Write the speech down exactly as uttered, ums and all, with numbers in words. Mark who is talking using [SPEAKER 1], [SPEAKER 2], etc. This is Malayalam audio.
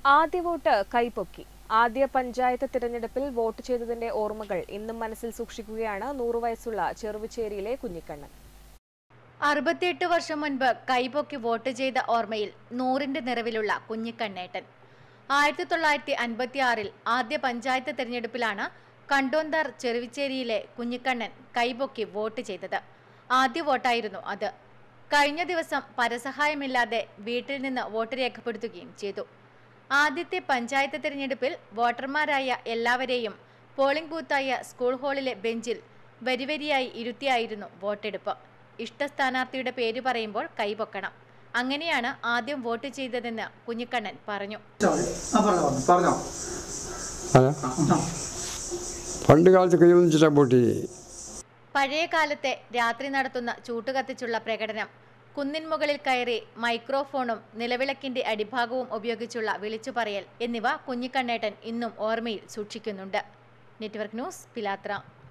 [SPEAKER 1] ആദ്യ വോട്ട് കൈപ്പൊക്കി. ആദ്യ പഞ്ചായത്ത് തിരഞ്ഞെടുപ്പിൽ വോട്ട് ചെയ്തതിന്റെ ഓർമ്മകൾ ഇന്നും മനസ്സിൽ സൂക്ഷിക്കുകയാണ് നൂറു വയസ്സുള്ള ചെറുവിച്ചേരിയിലെ കുഞ്ഞിക്കണ്ണൻ.
[SPEAKER 2] അറുപത്തിയെട്ട് വർഷം മുൻപ് കൈപൊക്കി വോട്ട് ചെയ്ത ഓർമ്മയിൽ നൂറിന്റെ നിറവിലുള്ള കുഞ്ഞിക്കണ്ണേട്ടൻ. ആയിരത്തി തൊള്ളായിരത്തി അൻപത്തി ആറിൽ ആദ്യ പഞ്ചായത്ത് തിരഞ്ഞെടുപ്പിലാണ് കണ്ടോന്താർ ചെറുവിച്ചേരിയിലെ കുഞ്ഞിക്കണ്ണൻ കൈപൊക്കി വോട്ട് ചെയ്തത്. ആദ്യ വോട്ടായിരുന്നു അത്. കഴിഞ്ഞ ദിവസം പരസഹായമില്ലാതെ വീട്ടിൽ നിന്ന് വോട്ട് രേഖപ്പെടുത്തുകയും ചെയ്തു. ആദ്യത്തെ പഞ്ചായത്ത് തിരഞ്ഞെടുപ്പിൽ വോട്ടർമാരായ എല്ലാവരെയും പോളിംഗ് ബൂത്തായ സ്കൂൾ ഹാളിലെ ബെഞ്ചിൽ വരിവരിയായി ഇരുത്തിയായിരുന്നു വോട്ടെടുപ്പ്. ഇഷ്ട സ്ഥാനാർത്ഥിയുടെ പേര് പറയുമ്പോൾ കൈപൊക്കണം. അങ്ങനെയാണ് ആദ്യം വോട്ട് ചെയ്തതെന്ന് കുഞ്ഞിക്കണ്ണൻ പറഞ്ഞു.
[SPEAKER 3] പണ്ട് കാലത്ത്
[SPEAKER 2] പഴയ കാലത്തെ രാത്രി നടത്തുന്ന ചൂട്ടുകത്തിച്ചുള്ള പ്രകടനം, കുന്നിൻ മുകളിൽ കയറി മൈക്രോഫോണും നിലവിളക്കിന്റെ അടിഭാഗവും ഉപയോഗിച്ചുള്ള വിളിച്ചു പറയൽ എന്നിവ കുഞ്ഞിക്കണ്ണേട്ടൻ ഇന്നും ഓർമ്മയിൽ സൂക്ഷിക്കുന്നുണ്ട്. നെറ്റ്വർക്ക് ന്യൂസ്, പിലാത്ര.